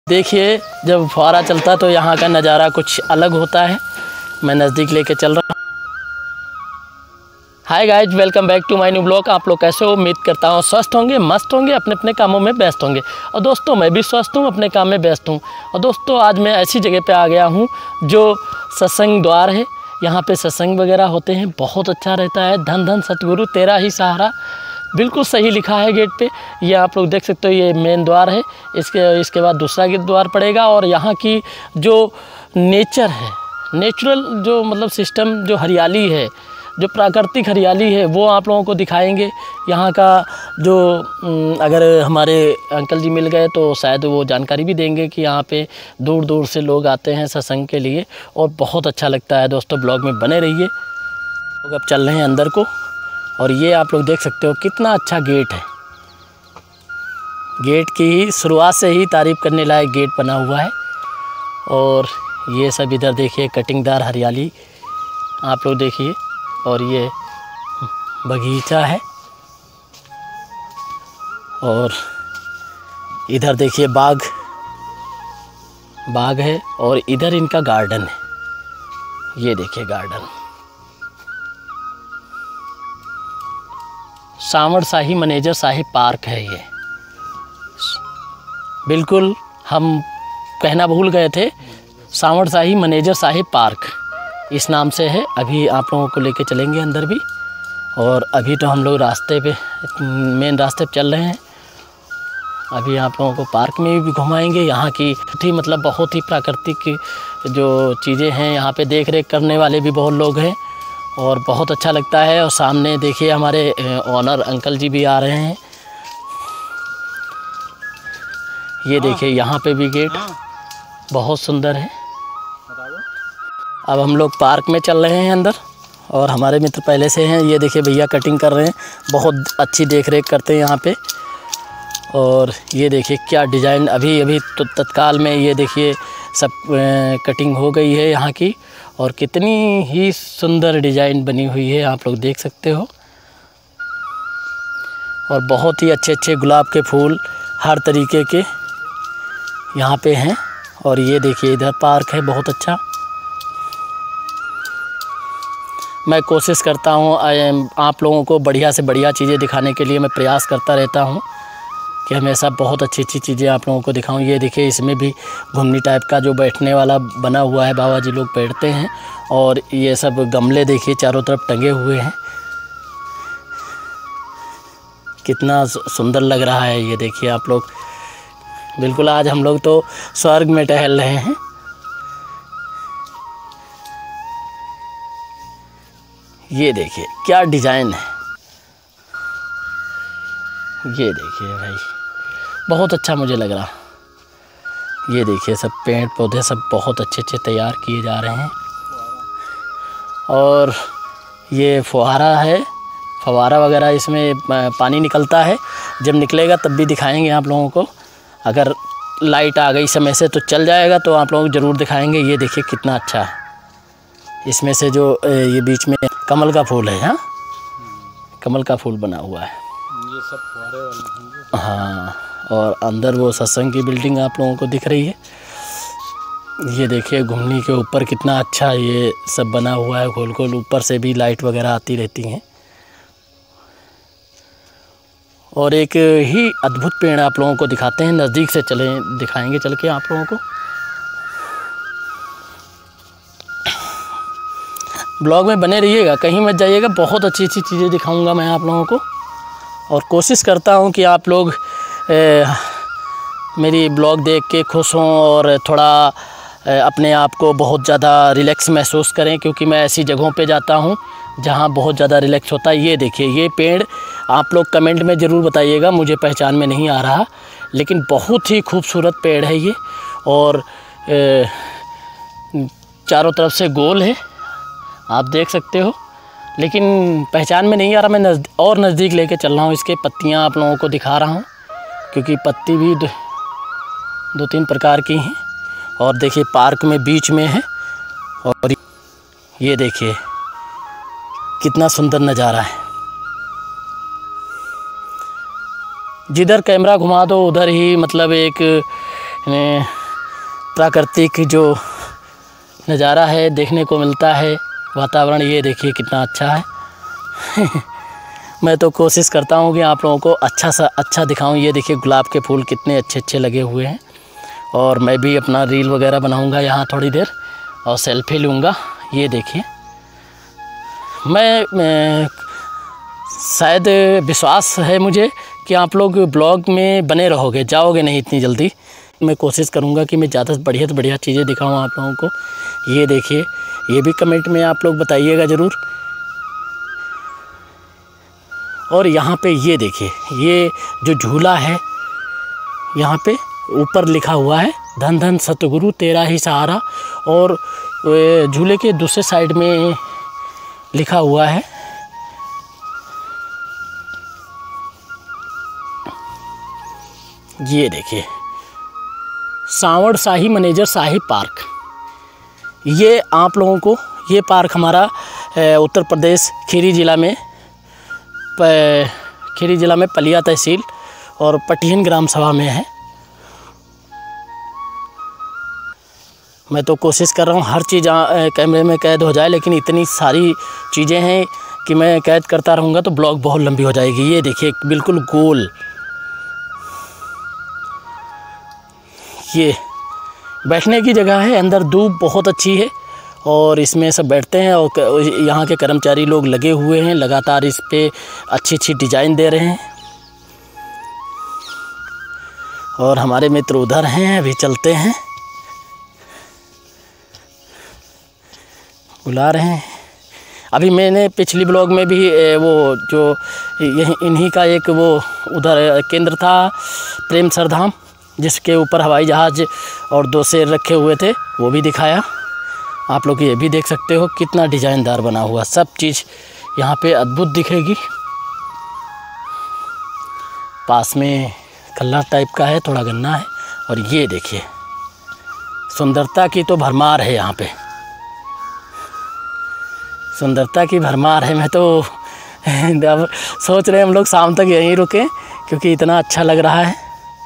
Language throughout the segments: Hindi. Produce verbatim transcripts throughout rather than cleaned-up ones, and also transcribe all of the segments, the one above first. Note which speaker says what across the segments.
Speaker 1: देखिए जब फुहारा चलता तो यहाँ का नज़ारा कुछ अलग होता है। मैं नज़दीक लेके चल रहा हूँ। Hi guys, welcome back to my new blog. आप लोग कैसे हो? उम्मीद करता हूँ स्वस्थ होंगे, मस्त होंगे, अपने अपने कामों में व्यस्त होंगे। और दोस्तों मैं भी स्वस्थ हूँ, अपने काम में व्यस्त हूँ। और दोस्तों आज मैं ऐसी जगह पे आ गया हूँ जो सत्संग द्वार है। यहाँ पे सत्संग वगैरह होते हैं, बहुत अच्छा रहता है। धन धन सतगुरु तेरा ही सहारा, बिल्कुल सही लिखा है गेट पे। ये आप लोग देख सकते हो, ये मेन द्वार है। इसके इसके बाद दूसरा गेट द्वार पड़ेगा। और यहाँ की जो नेचर है, नेचुरल जो मतलब सिस्टम, जो हरियाली है, जो प्राकृतिक हरियाली है, वो आप लोगों को दिखाएंगे। यहाँ का जो अगर हमारे अंकल जी मिल गए तो शायद वो जानकारी भी देंगे कि यहाँ पे दूर दूर से लोग आते हैं सत्संग के लिए और बहुत अच्छा लगता है। दोस्तों ब्लॉग में बने रहिए। लोग अब चल रहे हैं अंदर को। और ये आप लोग देख सकते हो कितना अच्छा गेट है। गेट की ही शुरुआत से ही तारीफ़ करने लायक गेट बना हुआ है। और ये सब इधर देखिए कटिंगदार हरियाली आप लोग देखिए। और ये बगीचा है। और इधर देखिए बाग बाग है। और इधर इनका गार्डन है। ये देखिए गार्डन, सांवड़ शाही मैनेजर शाही पार्क है। ये बिल्कुल हम कहना भूल गए थे, सांवड़ शाही मैनेजर शाही पार्क इस नाम से है। अभी आप लोगों को लेके चलेंगे अंदर भी। और अभी तो हम लोग रास्ते पे, मेन रास्ते पे चल रहे हैं। अभी आप लोगों को पार्क में भी घुमाएंगे। यहाँ की थी मतलब बहुत ही प्राकृतिक जो चीज़ें हैं, यहाँ पे देख रेख करने वाले भी बहुत लोग हैं और बहुत अच्छा लगता है। और सामने देखिए हमारे ऑनर अंकल जी भी आ रहे हैं। ये देखिए यहाँ पे भी गेट बहुत सुंदर है। अब हम लोग पार्क में चल रहे हैं अंदर। और हमारे मित्र पहले से हैं। ये देखिए भैया कटिंग कर रहे हैं, बहुत अच्छी देख रेख करते हैं यहाँ पे। और ये देखिए क्या डिज़ाइन, अभी अभी तो तत्काल में ये देखिए सब कटिंग हो गई है यहाँ की। और कितनी ही सुंदर डिज़ाइन बनी हुई है, आप लोग देख सकते हो। और बहुत ही अच्छे अच्छे गुलाब के फूल हर तरीके के यहाँ पे हैं। और ये देखिए इधर पार्क है बहुत अच्छा। मैं कोशिश करता हूँ आप लोगों को बढ़िया से बढ़िया चीज़ें दिखाने के लिए मैं प्रयास करता रहता हूँ कि हमेशा बहुत अच्छी अच्छी चीज़ें आप लोगों को दिखाऊं। ये देखिए इसमें भी घुमनी टाइप का जो बैठने वाला बना हुआ है, बाबा जी लोग बैठते हैं। और ये सब गमले देखिए चारों तरफ टंगे हुए हैं, कितना सुंदर लग रहा है। ये देखिए आप लोग, बिल्कुल आज हम लोग तो स्वर्ग में टहल रहे हैं। ये देखिए क्या डिज़ाइन है। ये देखिए भाई बहुत अच्छा मुझे लग रहा। ये देखिए सब पेड़ पौधे सब बहुत अच्छे अच्छे तैयार किए जा रहे हैं। और ये फुहारा है, फवारा वगैरह इसमें पानी निकलता है। जब निकलेगा तब भी दिखाएंगे आप लोगों को। अगर लाइट आ गई समय से तो चल जाएगा, तो आप लोग ज़रूर दिखाएंगे। ये देखिए कितना अच्छा है। इसमें से जो ये बीच में कमल का फूल है, हाँ कमल का फूल बना हुआ है।
Speaker 2: ये सब फुहारे वाले होंगे।
Speaker 1: हाँ, और अंदर वो सत्संग की बिल्डिंग आप लोगों को दिख रही है। ये देखिए घुमनी के ऊपर कितना अच्छा ये सब बना हुआ है गोल गोल। ऊपर से भी लाइट वगैरह आती रहती हैं। और एक ही अद्भुत पेड़ आप लोगों को दिखाते हैं, नज़दीक से चले दिखाएंगे चल के आप लोगों को। ब्लॉग में बने रहिएगा, कहीं मत जाइएगा। बहुत अच्छी अच्छी चीज़ें दिखाऊंगा मैं आप लोगों को। और कोशिश करता हूं कि आप लोग ए, मेरी ब्लॉग देख के खुश हों और थोड़ा ए, अपने आप को बहुत ज़्यादा रिलैक्स महसूस करें, क्योंकि मैं ऐसी जगहों पे जाता हूं जहां बहुत ज़्यादा रिलैक्स होता है। ये देखिए ये पेड़ आप लोग कमेंट में ज़रूर बताइएगा, मुझे पहचान में नहीं आ रहा, लेकिन बहुत ही खूबसूरत पेड़ है ये। और ए, चारों तरफ से गोल है, आप देख सकते हो, लेकिन पहचान में नहीं आ रहा। मैं नज़ और नज़दीक लेके चल रहा हूँ। इसके पत्तियाँ आप लोगों को दिखा रहा हूँ, क्योंकि पत्ती भी दो, दो तीन प्रकार की हैं। और देखिए पार्क में बीच में है। और ये देखिए कितना सुंदर नज़ारा है। जिधर कैमरा घुमा दो उधर ही मतलब एक प्राकृतिक जो नज़ारा है देखने को मिलता है, वातावरण ये देखिए कितना अच्छा है। मैं तो कोशिश करता हूँ कि आप लोगों को अच्छा सा अच्छा दिखाऊं। ये देखिए गुलाब के फूल कितने अच्छे अच्छे लगे हुए हैं, और मैं भी अपना रील वगैरह बनाऊंगा यहाँ थोड़ी देर और सेल्फी लूँगा। ये देखिए, मैं, मैं शायद विश्वास है मुझे कि आप लोग ब्लॉग में बने रहोगे, जाओगे नहीं इतनी जल्दी। मैं कोशिश करूँगा कि मैं ज़्यादा से बढ़िया से बढ़िया चीज़ें दिखाऊँ आप लोगों को। ये देखिए, ये भी कमेंट में आप लोग बताइएगा ज़रूर। और यहाँ पे ये देखिए, ये जो झूला है यहाँ पे ऊपर लिखा हुआ है धन धन सतगुरु तेरा ही सहारा, और झूले के दूसरे साइड में लिखा हुआ है ये देखिए सांवड़ शाही मैनेजर शाही पार्क। ये आप लोगों को ये पार्क हमारा उत्तर प्रदेश खीरी ज़िला में खीरी ज़िला में पलिया तहसील और पटिहन ग्राम सभा में है। मैं तो कोशिश कर रहा हूँ हर चीज़ कैमरे में कैद हो जाए, लेकिन इतनी सारी चीज़ें हैं कि मैं कैद करता रहूँगा तो ब्लॉग बहुत लंबी हो जाएगी। ये देखिए बिल्कुल गोल, ये बैठने की जगह है। अंदर धूप बहुत अच्छी है और इसमें सब बैठते हैं, और यहाँ के कर्मचारी लोग लगे हुए हैं, लगातार इस पे अच्छी अच्छी डिज़ाइन दे रहे हैं। और हमारे मित्र उधर हैं, अभी चलते हैं, बुला रहे हैं। अभी मैंने पिछली ब्लॉग में भी वो जो यही इन्हीं का एक वो उधर केंद्र था प्रेम सरधाम, जिसके ऊपर हवाई जहाज़ और दो शेर रखे हुए थे, वो भी दिखाया। आप लोग ये भी देख सकते हो कितना डिज़ाइनदार बना हुआ, सब चीज़ यहाँ पे अद्भुत दिखेगी। पास में कल्ला टाइप का है, थोड़ा गन्ना है। और ये देखिए सुंदरता की तो भरमार है यहाँ पे, सुंदरता की भरमार है। मैं तो अब सोच रहे हैं हम लोग शाम तक यहीं रुकें, क्योंकि इतना अच्छा लग रहा है।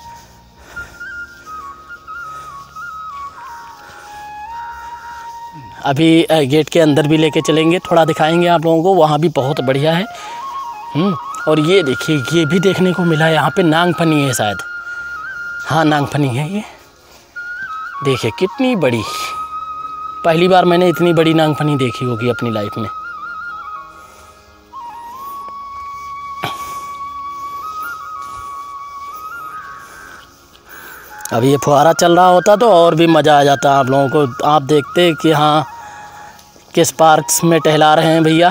Speaker 1: अभी गेट के अंदर भी लेके चलेंगे, थोड़ा दिखाएंगे आप लोगों को, वहाँ भी बहुत बढ़िया है। और ये देखिए, ये भी देखने को मिला यहाँ पे, नागफनी है शायद, हाँ नागफनी है ये। देखिए कितनी बड़ी, पहली बार मैंने इतनी बड़ी नागफनी देखी होगी अपनी लाइफ में। अभी ये फुहारा चल रहा होता तो और भी मज़ा आ जाता आप लोगों को। आप देखते कि हाँ किस पार्क में टहला रहे हैं भैया।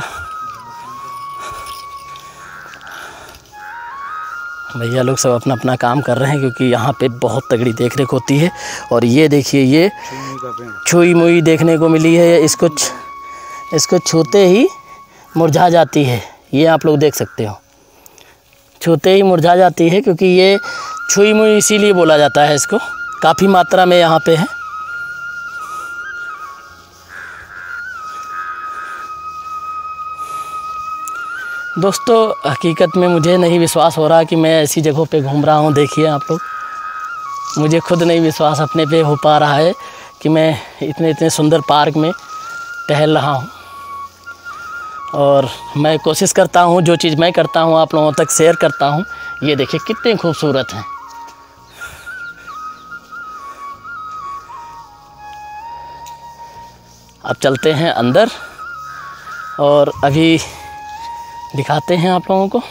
Speaker 1: भैया लोग सब अपना अपना काम कर रहे हैं, क्योंकि यहाँ पे बहुत तगड़ी देख रेख होती है। और ये देखिए, ये छुई मुई देखने को मिली है, इसको इसको छूते ही मुरझा जाती है। ये आप लोग देख सकते हो, छूते ही मुरझा जाती है, क्योंकि ये छुई मुई इसीलिए बोला जाता है इसको। काफ़ी मात्रा में यहाँ पे है। दोस्तों हकीकत में मुझे नहीं विश्वास हो रहा कि मैं ऐसी जगहों पे घूम रहा हूँ। देखिए आप लोग, मुझे खुद नहीं विश्वास अपने पे हो पा रहा है कि मैं इतने इतने सुंदर पार्क में टहल रहा हूँ। और मैं कोशिश करता हूँ, जो चीज़ मैं करता हूँ आप लोगों तक शेयर करता हूँ। ये देखिए कितने खूबसूरत हैं। अब चलते हैं अंदर और अभी दिखाते हैं आप लोगों को।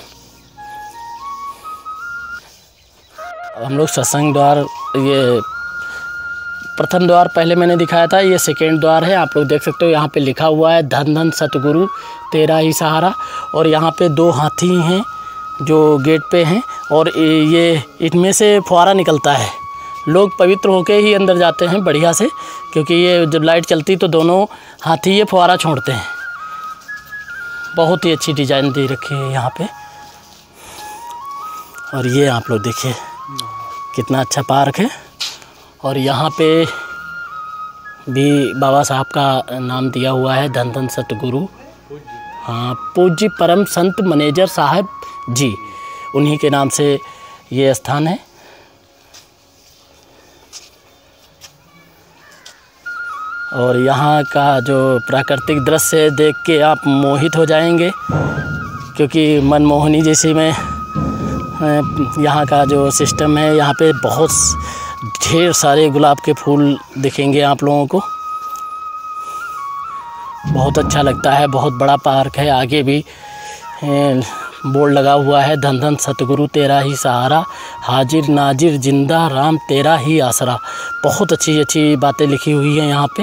Speaker 1: हम लोग सत्संग द्वार, ये प्रथम द्वार पहले मैंने दिखाया था, ये सेकेंड द्वार है। आप लोग देख सकते हो यहाँ पे लिखा हुआ है धन धन सतगुरु तेरा ही सहारा। और यहाँ पे दो हाथी हैं जो गेट पे हैं, और ये इनमें से फुहारा निकलता है। लोग पवित्र होके ही अंदर जाते हैं बढ़िया से, क्योंकि ये जब लाइट चलती तो दोनों हाथी ये फुहारा छोड़ते हैं। बहुत ही अच्छी डिज़ाइन दे रखी है यहाँ पे। और ये आप लोग देखिए कितना अच्छा पार्क है। और यहाँ पे भी बाबा साहब का नाम दिया हुआ है, धन धन सतगुरु, हाँ पूज्य परम संत मैनेजर साहब जी, उन्हीं के नाम से ये स्थान है। और यहाँ का जो प्राकृतिक दृश्य देख के आप मोहित हो जाएंगे, क्योंकि मनमोहनी जैसी में यहाँ का जो सिस्टम है, यहाँ पे बहुत ढेर सारे गुलाब के फूल दिखेंगे आप लोगों को। बहुत अच्छा लगता है। बहुत बड़ा पार्क है। आगे भी बोर्ड लगा हुआ है, धन धन सतगुरु तेरा ही सहारा, हाजिर नाजिर जिंदा राम तेरा ही आसरा। बहुत अच्छी अच्छी बातें लिखी हुई हैं यहाँ पे।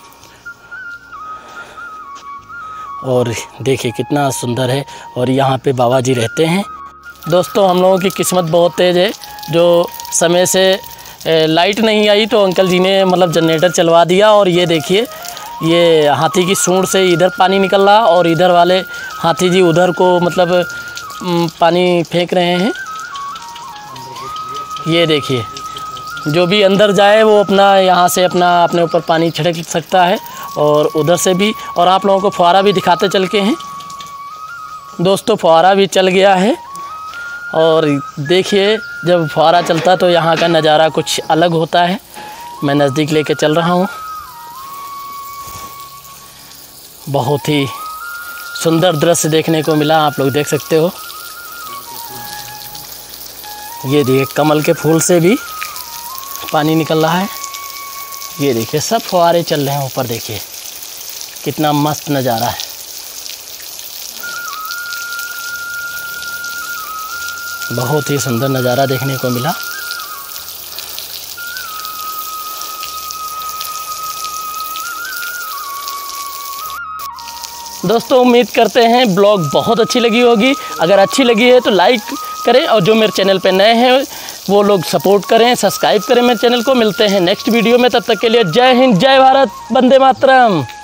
Speaker 1: और देखिए कितना सुंदर है। और यहाँ पे बाबा जी रहते हैं। दोस्तों, हम लोगों की किस्मत बहुत तेज़ है। जो समय से लाइट नहीं आई तो अंकल जी ने मतलब जनरेटर चलवा दिया। और ये देखिए, ये हाथी की सूंड से इधर पानी निकल रहा और इधर वाले हाथी जी उधर को मतलब पानी फेंक रहे हैं। ये देखिए, जो भी अंदर जाए वो अपना यहाँ से अपना अपने ऊपर पानी छिड़क सकता है, और उधर से भी। और आप लोगों को फुहारा भी दिखाते चल के हैं। दोस्तों, फुहारा भी चल गया है। और देखिए, जब फुहारा चलता तो यहाँ का नज़ारा कुछ अलग होता है। मैं नज़दीक लेके चल रहा हूँ। बहुत ही सुंदर दृश्य देखने को मिला, आप लोग देख सकते हो। ये देखिए, कमल के फूल से भी पानी निकल रहा है। ये देखिए, सब फुहारे चल रहे हैं ऊपर। देखिए कितना मस्त नज़ारा है। बहुत ही सुंदर नज़ारा देखने को मिला। दोस्तों, उम्मीद करते हैं ब्लॉग बहुत अच्छी लगी होगी। अगर अच्छी लगी है तो लाइक करें, और जो मेरे चैनल पे नए हैं वो लोग सपोर्ट करें, सब्सक्राइब करें मेरे चैनल को। मिलते हैं नेक्स्ट वीडियो में, तब तक के लिए जय हिंद, जय भारत, वंदे मातरम।